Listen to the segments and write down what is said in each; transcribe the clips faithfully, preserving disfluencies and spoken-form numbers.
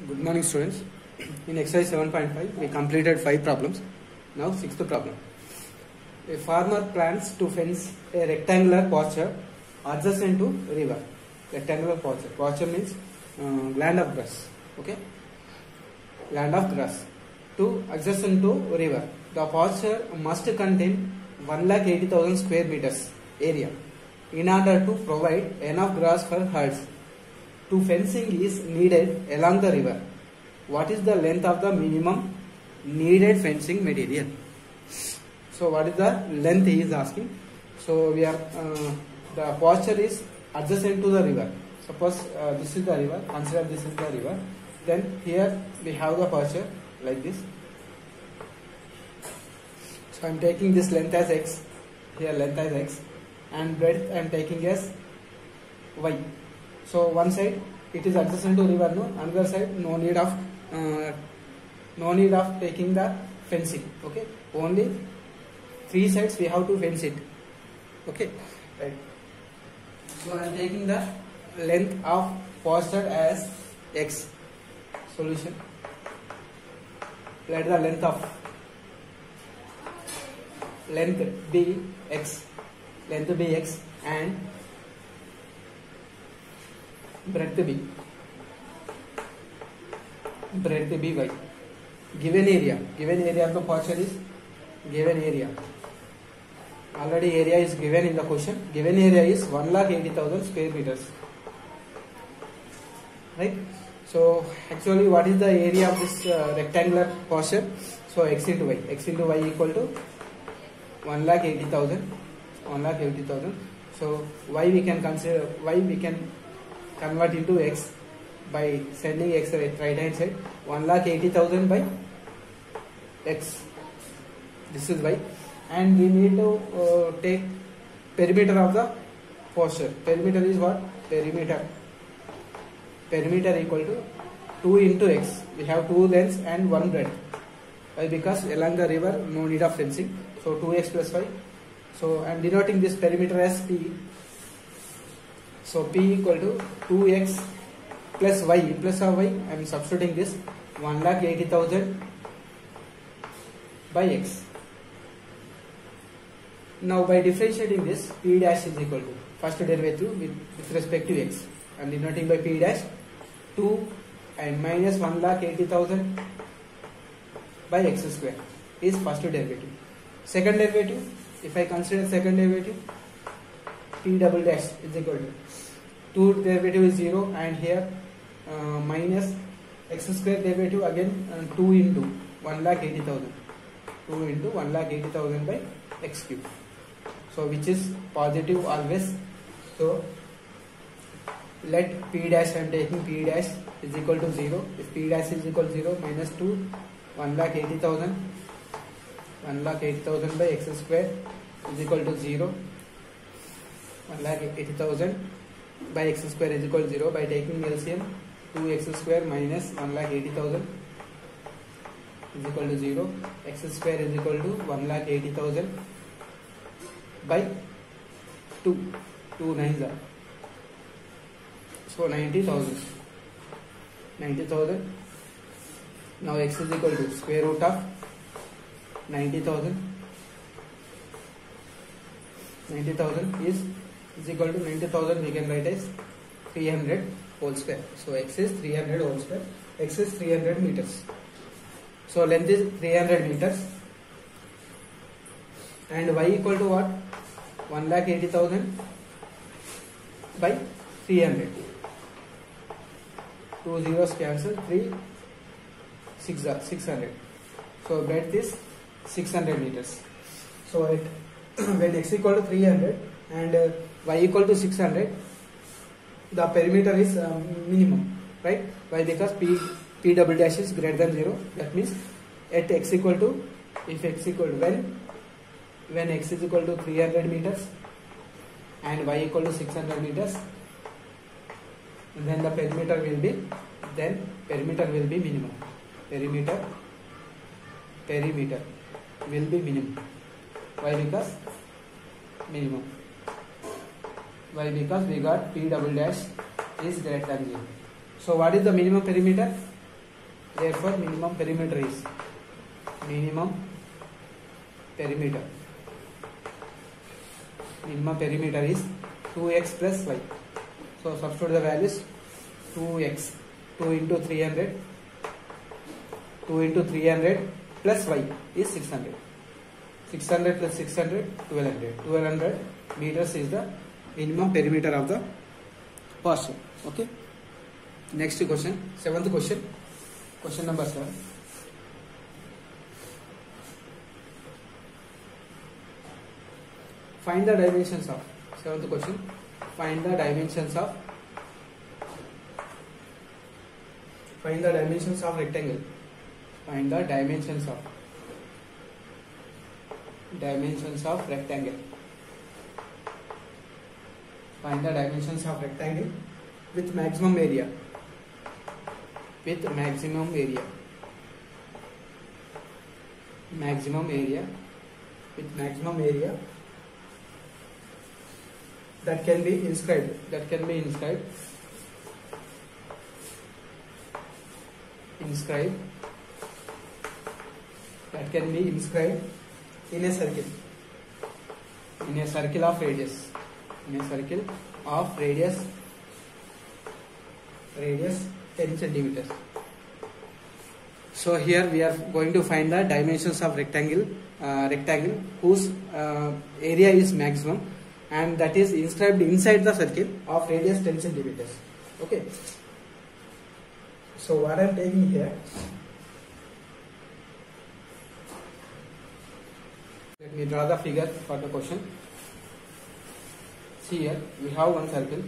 Good morning, students. In exercise seven point five, we completed five problems. Now, sixth problem. A farmer plans to fence a rectangular pasture adjacent to river. Rectangular pasture. Pasture means uh, land of grass. Okay, land of grass to adjacent to river. The pasture must contain one lakh eighty thousand square meters area in order to provide enough grass for herds. To fencing is needed along the river. What is the length of the minimum needed fencing material? So what is the length he is asking. So we are uh, the pasture is adjacent to the river. Suppose uh, this is the river, consider this is the river. Then here we have the pasture like this. So I am taking this length as x, here length as x, and breadth I am taking as y. So one side it is adjacent to river, no. Another side no need of uh, no need of taking the fencing. Okay, only three sides we have to fence it. Okay, right. So I am taking the length of pasture as x. Solution. Let the length of length be x, length be x, and breadth be breadth be y. Given area, given area of the pasture is given area. Already area is given in the question. Given area is one lakh eighty thousand square meters. Right. So actually, what is the area of this uh, rectangular pasture? So x into y, x into y equal to one lakh eighty thousand, one lakh eighty thousand. So y we can consider, y we can convert into x by sending x right, right hand side. one lakh eighty thousand by x. This is y, and we need to uh, take perimeter of the pasture. Perimeter is what? Perimeter. Perimeter equal to two into x. We have two lengths and one breadth. Why? Because along the river no need of fencing. So two x plus y. So I am denoting this perimeter as p. So p equal to two x plus y. In place of y, I am substituting this one lakh eighty thousand by x. Now by differentiating this, p dash is equal to first derivative with, with respect to x. I am denoting by p dash two and minus one lakh eighty thousand by x square is first derivative. Second derivative, if I consider second derivative, p double dash is equal to two derivative is zero, and here uh, minus x square derivative again uh, two into one lakh eighty thousand, two into one lakh eighty thousand by x cube. So which is positive always. So let p dash, I am taking p dash is equal to zero. If p dash is equal to zero, minus two, one lakh eighty thousand, one lakh eighty thousand by x square is equal to zero. one lakh eighty thousand by x square is equal to zero. By taking L C M, two x square minus one lakh eighty thousand is equal to zero. X square is equal to one lakh eighty thousand by two. two nines are. So ninety thousand. ninety thousand. Now x is equal to square root of ninety thousand. ninety thousand is is equal to ninety thousand, we can write as three hundred whole square. So x is three hundred whole square. X is three hundred meters. So length is three hundred meters. And y equal to what? one lakh eighty thousand by three hundred. Two zeros cancel, three, six, six hundred. So breadth is six hundred meters. So it, when x equal to three hundred and uh, y equal to six hundred, the perimeter is um, minimum, right? Why? Because p p double dash is greater than zero. That means at x equal to, if x equal to when when x is equal to three hundred meters and y equal to six hundred meters, then the perimeter will be then perimeter will be minimum. Perimeter perimeter will be minimum. Why? Because minimum. Why? Because we got p double dash is greater than zero. So what is the minimum perimeter? Therefore, minimum perimeter is minimum perimeter. Minimum perimeter is two x plus y. So substitute the values. two x, two into three hundred, two into three hundred plus y is six hundred. six hundred plus six hundred, twelve hundred. twelve hundred meters is the minimum perimeter of the parcel. Okay. Next question, seventh question. Question number seven. Find the dimensions of, seventh question, find the dimensions of, find the dimensions of rectangle. Find the dimensions of, dimensions of rectangle. Find the dimensions of rectangle with maximum area. With maximum area. Maximum area. With maximum area. That can be inscribed. That can be inscribed. Inscribed. That can be inscribed in a circle. In a circle of radius. In a circle of radius. Radius ten centimeters. So here we are going to find the dimensions of rectangle. Uh, rectangle whose uh, area is maximum. And that is inscribed inside the circle of radius ten centimeters. Okay. So what I am taking here, let me draw the figure for the question. See here, we have one circle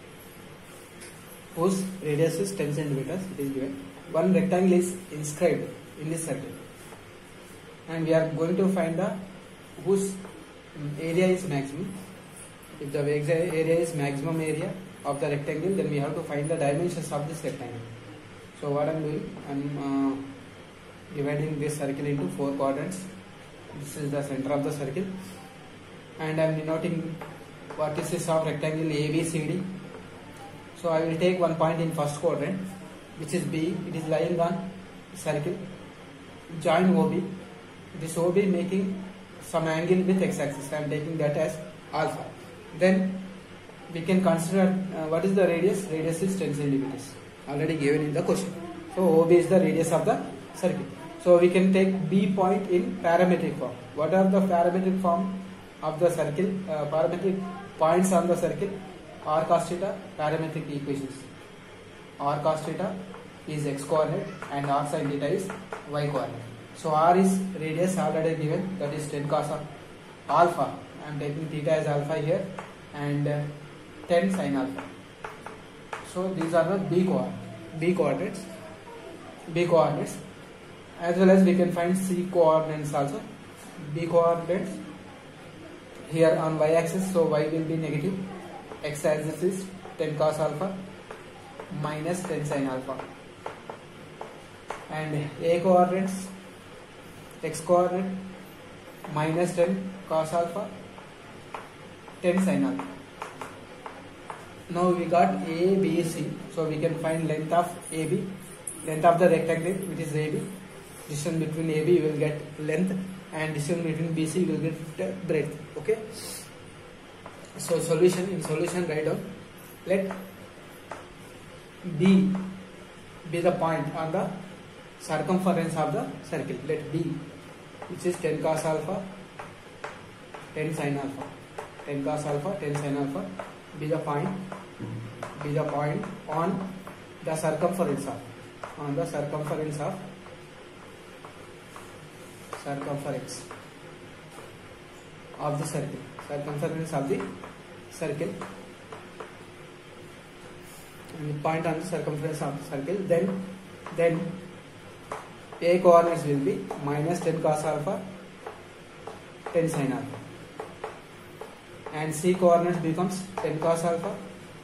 whose radius is ten centimeters. It is given. One rectangle is inscribed in this circle, and we are going to find the whose area is maximum. If the area is maximum area of the rectangle, then we have to find the dimensions of this rectangle. So what I am doing, I am uh, dividing this circle into four quadrants. This is the center of the circle, and I am denoting vertices of rectangle A, B, C, D. So I will take one point in first quadrant, which is B. It is lying on circle. Join O B. This O B making some angle with x-axis. I am taking that as alpha. Then we can consider uh, what is the radius. Radius is ten centimeters. Already given in the question. So O B is the radius of the circle. So we can take B point in parametric form. What are the parametric form of the circle? Uh, parametric points on the circle. R cos theta, parametric equations. R cos theta is x coordinate and R sin theta is y coordinate. So R is radius already given, that is ten cos of alpha. I am taking theta as alpha here, and uh, ten sin alpha. So these are the B coordinates. B coordinates. B coordinates. As well as we can find C coordinates also. B coordinates here on y axis, so y will be negative. X axis is ten cos alpha minus ten sin alpha. And A coordinates, x coordinate minus ten cos alpha, ten sin alpha. Now we got A, B, C. So we can find length of A B, length of the rectangle, which is A B. Distance between A B you will get length, and distance between B C you will get breadth. Okay. So solution, in solution write down, let B be the point on the circumference of the circle. Let B, which is ten cos alpha, ten sin alpha, ten cos alpha, ten sin alpha, be the point, be the point on the circumference of, on the circumference of, circumference of the circle, circumference of the circle, and the point on the circumference of the circle. Then, then A coordinates will be minus ten cos alpha, ten sin alpha, and C coordinates becomes ten cos alpha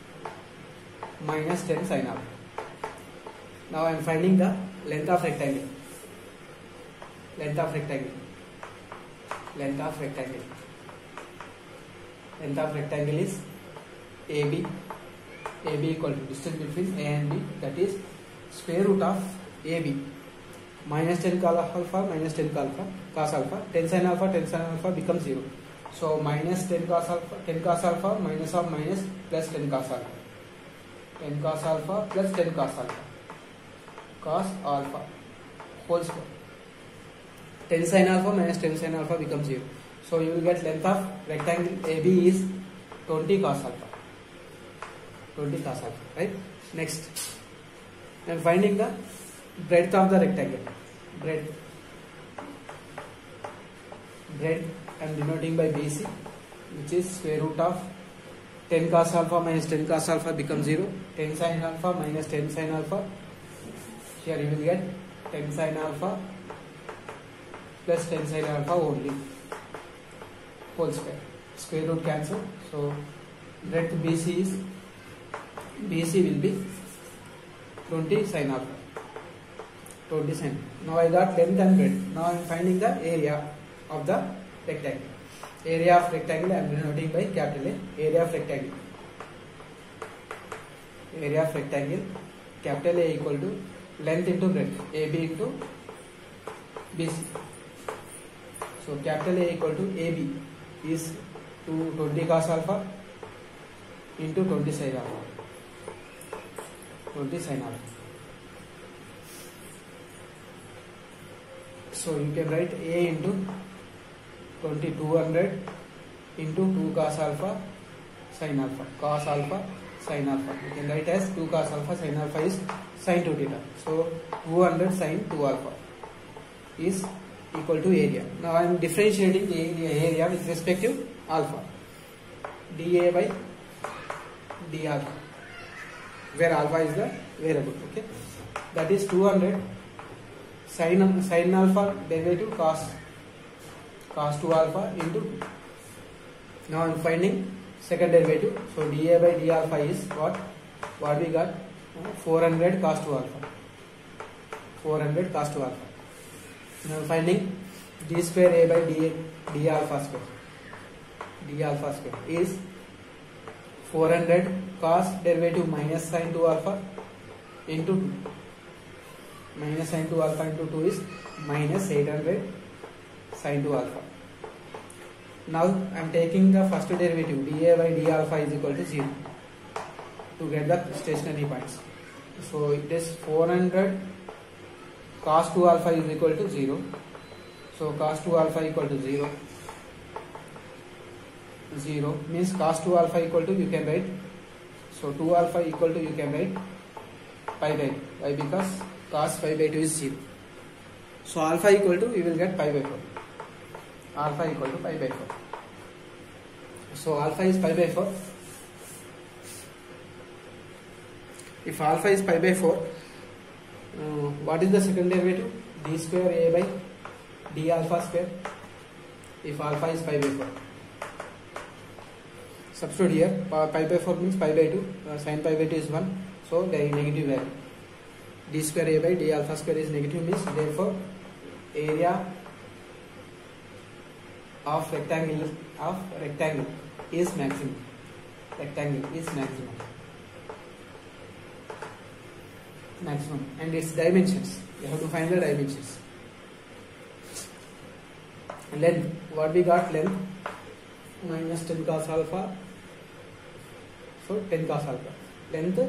minus ten sin alpha. Now I am finding the length of rectangle. Length of rectangle. Length of rectangle. Length of rectangle is A B. A B equal to distance between A and B, that is square root of A B. Minus ten cos alpha minus ten cos alpha cos alpha. ten sin alpha ten sin alpha becomes zero. So minus ten cos alpha ten cos alpha minus of minus plus ten cos alpha. ten cos alpha plus ten cos alpha. Cos alpha whole square. ten sin alpha minus ten sin alpha becomes zero. So you will get length of rectangle A B is twenty cos alpha. twenty cos alpha, right? Next, I am finding the breadth of the rectangle. Breadth. Breadth I am denoting by B C, which is square root of ten cos alpha minus ten cos alpha becomes zero. ten sin alpha minus ten sin alpha. Here you will get ten sin alpha plus ten sin alpha only. Whole square. Square root cancel. So breadth B C is B C will be twenty sin alpha. twenty sin. Now I got length and breadth. Now I am finding the area of the rectangle. Area of rectangle I am denoting by capital A. Area of rectangle. Area of rectangle capital A equal to length into breadth. A B into B C. So capital A equal to A B is to twenty cos alpha into twenty sin alpha. twenty sin alpha. So you can write A into twenty two hundred into two cos alpha sin alpha. Cos alpha sin alpha. You can write as two cos alpha sin alpha is sin two theta. So two hundred sin two alpha is equal to area. Now I am differentiating the area with respect to alpha. dA by d alpha, where alpha is the variable. Okay, that is two hundred sin sin alpha derivative cos cos two alpha into. Now I am finding second derivative. So dA by d alpha is what? What we got? four hundred cos two alpha. four hundred cos two alpha. Now finding d square a by d, d alpha square. d alpha square is four hundred cos derivative minus sin two alpha into two. Minus sin two alpha into two is minus eight hundred sin two alpha. Now I am taking the first derivative. dA by d alpha is equal to zero to get the stationary points. So it is four hundred cos two alpha is equal to zero. So cos two alpha equal to zero. zero means cos two alpha equal to, you can write, so two alpha equal to, you can write pi by two. Why? Because cos pi by two is zero. So alpha equal to, you will get pi by four. Alpha equal to pi by four. So alpha is pi by four. If alpha is pi by four, uh, what is the second derivative? D square a by d alpha square. If alpha is pi by four, substitute here. Pi by four means pi by two. Uh, sin pi by two is one. So the negative value. D square a by d alpha square is negative, means therefore area of rectangle of rectangle is maximum. Rectangle is maximum. Maximum and its dimensions. You have to find the dimensions. Length. What we got? Length minus ten cos alpha. So ten cos alpha. Length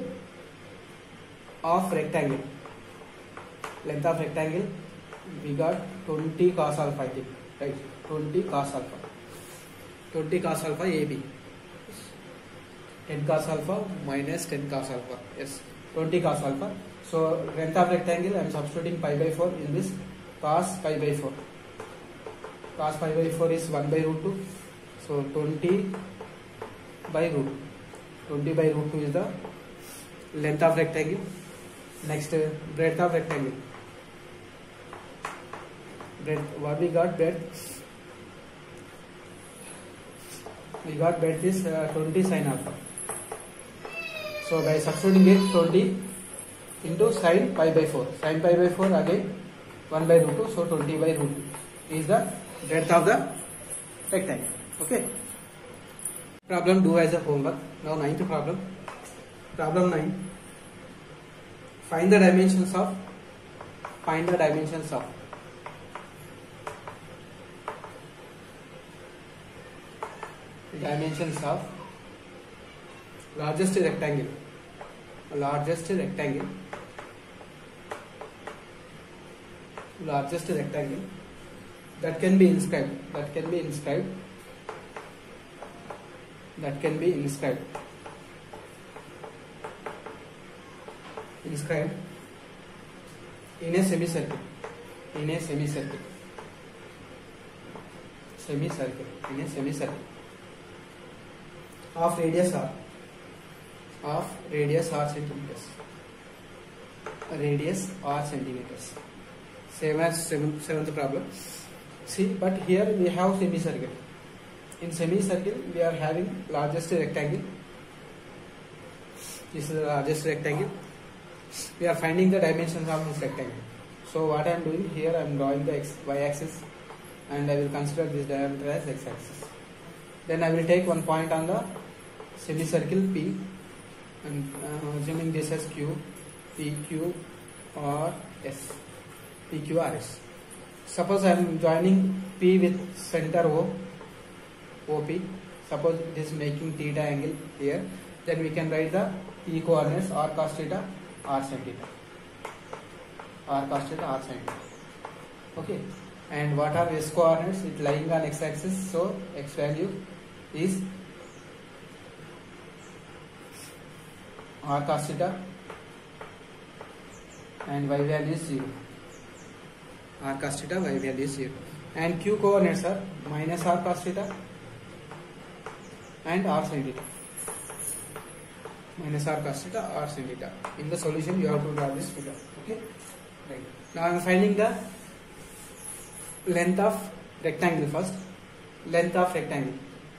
of rectangle. Length of rectangle. We got twenty cos alpha. I think. Right. twenty cos alpha. twenty cos alpha A B. ten cos alpha minus ten cos alpha. Yes. twenty cos alpha. So length of rectangle, I am substituting pi by four in this. Cos pi by four. Cos pi by four is one by root two. So twenty by root. twenty by root two is the length of rectangle. Next, uh, breadth of rectangle. Breadth. What we got? Breadth. We got breadth is uh, twenty sin alpha. So by substituting it, twenty into sin pi by four. Sin pi by four again one by root two. So twenty by root two is the breadth of the rectangle. Okay. Problem do as a homework. Now ninth problem. Problem nine. Find the dimensions of find the dimensions of dimensions of largest rectangle, largest rectangle, largest rectangle that can be inscribed, that can be inscribed, that can be inscribed, inscribed in a semicircle, in a semicircle, semicircle, in a semicircle of radius r, of radius r centimeters, radius r centimeters. Same as seventh, seventh problem. See, but here we have semicircle. In semicircle, we are having largest rectangle. This is the largest rectangle. We are finding the dimensions of this rectangle. So what I am doing here, I am drawing the x, y-axis, and I will consider this diameter as x-axis. Then I will take one point on the semicircle P, and uh, assuming this as Q, P Q or S, P Q R S. Suppose I am joining P with center O, O P. Suppose it is making theta angle here. Then we can write the P coordinates r cos theta, r sin theta, r cos theta, r sin theta. Okay. And what are S coordinates? It lying on x axis, so x value is r cos theta and y value is zero. R cos theta, y value is zero. And Q coordinates are minus r cos theta and r sin theta. Minus r cos theta, r sin theta. In the solution, you have to draw this figure. Okay. Right. Now I am finding the length of rectangle first. Length of rectangle.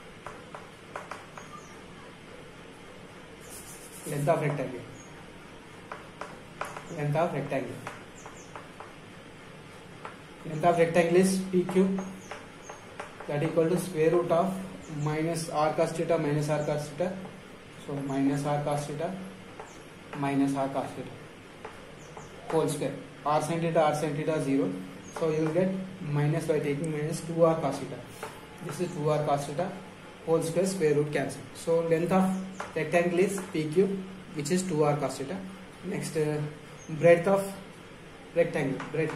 Length of rectangle. Length of rectangle. Length of rectangle is P Q, that equal to square root of minus r cos theta minus r cos theta. So minus r cos theta minus r cos theta whole square. R sin theta, r sin theta zero. So you will get minus by taking minus two r cos theta. This is two r cos theta whole square, square root cancel. So length of rectangle is P Q, which is two r cos theta. Next, uh, breadth of rectangle. Breadth.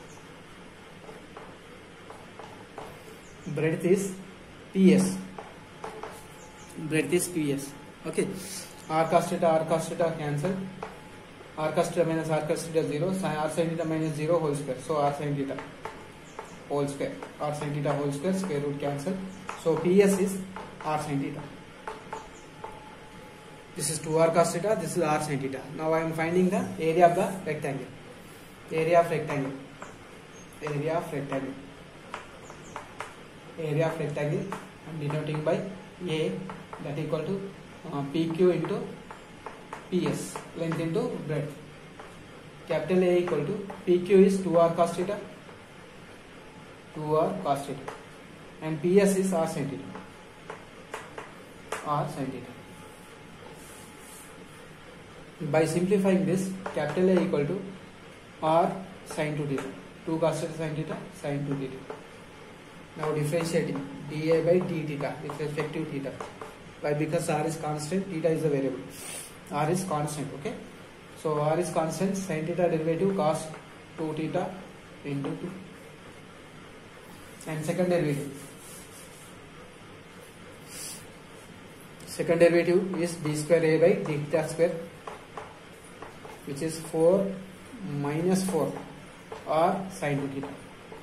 Breadth is P S. Breadth is P S. Okay. R cos theta, r cos theta cancel. R cos theta minus r cos theta zero. R sin theta minus zero whole square. So r sin theta whole square. R sin theta whole square, square root cancel. So P S is r sin theta. This is two r cos theta. This is r sin theta. Now I am finding the area of the rectangle. Area of rectangle. Area of rectangle. Area of rectangle. I am denoting by A, that equal to uh, P Q into P S, length into breadth. Capital A equal to P Q is two r cos theta, two r cos theta, and P S is r sin theta, r sin theta. By simplifying this, capital A equal to r sin two theta, two cos theta sin theta, sin two theta. Now differentiating dA by d theta with respect to theta. Why? Because r is constant, theta is a variable. R is constant. Okay. So r is constant, sin theta derivative cos two theta into two. And second derivative. Second derivative is d square A by d theta square, which is four minus four or sin two theta.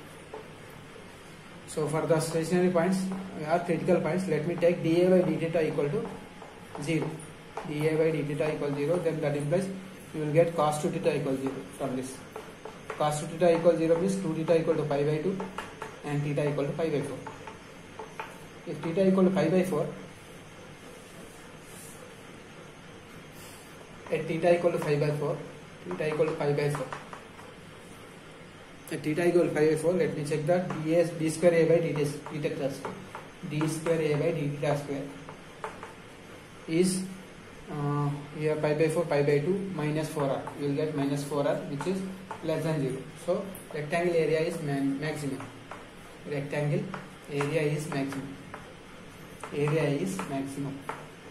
So for the stationary points or critical points, let me take dA by d theta equal to zero. dA by d theta equal zero, then that implies you will get cos two theta equal zero from this. Cos two theta equal zero means two theta equal to pi by two and theta equal to pi by four. If theta equal to pi by four, at theta equal to pi by four, theta equal to pi by four. At theta equal to pi by four, let me check that d, s, d square A by d, d theta square. D square A by d theta square is uh, here pi by four, pi by two, minus four r. You will get minus four r, which is less than zero. So rectangle area is man maximum. Rectangle area is maximum. Area is maximum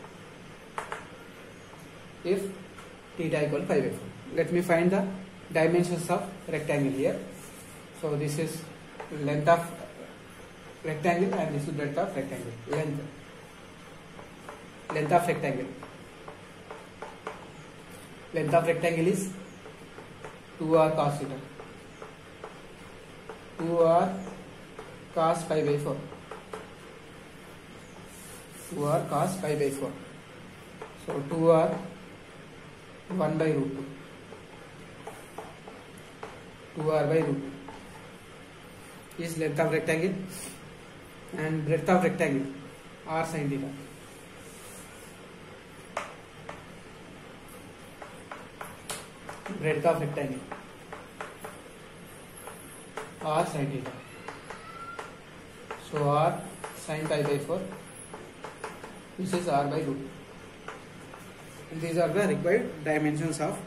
if theta equal five by four. Let me find the dimensions of rectangle here. So this is length of rectangle and this is breadth of rectangle. Length. Length of rectangle. Length of rectangle is two r cos theta. two r cos pi by four. two r cos pi by four. So two r one by root two. two r by root two is length of rectangle, and breadth of rectangle r sin theta. Breadth of rectangle r sin theta. So r sin pi by four. This is r by root. And these are the required dimensions of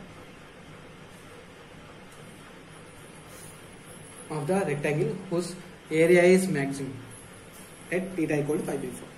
of the rectangle whose area is maximum at theta equal to five by four.